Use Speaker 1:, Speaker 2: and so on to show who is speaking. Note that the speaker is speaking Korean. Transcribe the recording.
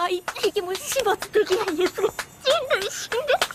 Speaker 1: 一匹も始末できない奴が人類死んで